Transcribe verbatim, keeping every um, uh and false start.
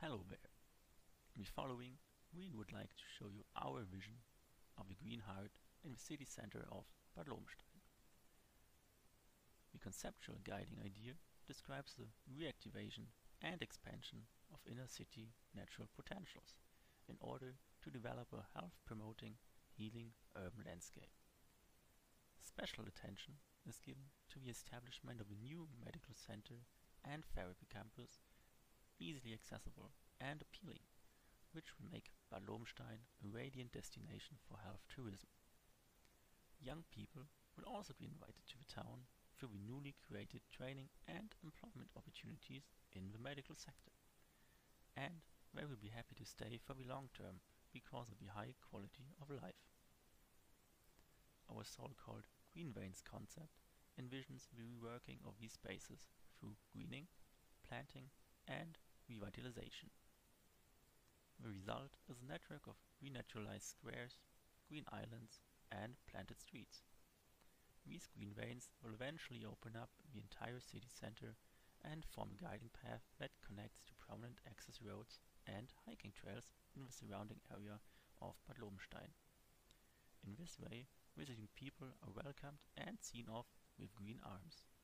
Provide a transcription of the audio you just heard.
Hello there. In the following, we would like to show you our vision of the Green Heart in the city center of Bad Lobenstein. The conceptual guiding idea describes the reactivation and expansion of inner city natural potentials in order to develop a health-promoting, healing urban landscape. Special attention is given to the establishment of a new medical center and therapy campus, easily accessible and appealing, which will make Bad Lobenstein a radiant destination for health tourism. Young people will also be invited to the town through the newly created training and employment opportunities in the medical sector. And they will be happy to stay for the long term because of the high quality of life. Our so-called Green Veins concept envisions the reworking of these spaces through greening, planting and revitalization. The result is a network of renaturalized squares, green islands and planted streets. These green veins will eventually open up the entire city center and form a guiding path that connects to prominent access roads and hiking trails in the surrounding area of Bad Lobenstein. In this way, visiting people are welcomed and seen off with green arms.